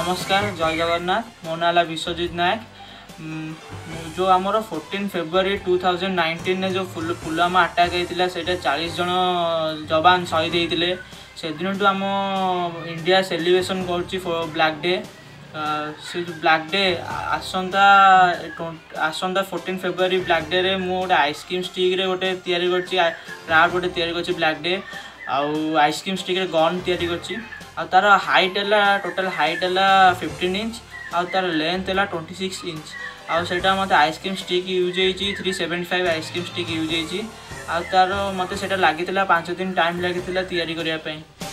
नमस्कार जय जगन्नाथ मो नाला विश्वजित नायक। जो आमर 14 फेब्रुआरी 2019 ने जो पुलवामा अटैक होता है 40 जन जवान शहीद होते से दिन आम इंडिया सेलिब्रेशन कर ब्लैक डे। से ब्लैक डे आसंता 14 फेब्रुआरी ब्लैक डे रे मु गोटे आइसक्रीम स्टिक रे गोटे तैयारी क्राफ्ट गोटे तैयारी ब्लैक डे आइसक्रीम स्टिक रे गन तैयारी कर तार हाइट है टोटल हाइट है 15 इंच आ तार लेंथ है 26 इंच आटा मत आइसक्रीम स्टिक यूज होती 375 आइसक्रीम स्टिक यूज होती तार मत लगी 5 दिन टाइम लगी तैयारी करने।